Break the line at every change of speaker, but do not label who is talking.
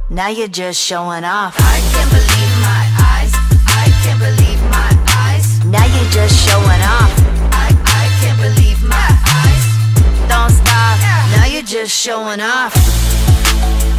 Now you're just showing off.
I can't believe my eyes. I can't believe my eyes.
Now you're just showing off.
I can't believe my eyes.
Don't stop. Now you're just showing off.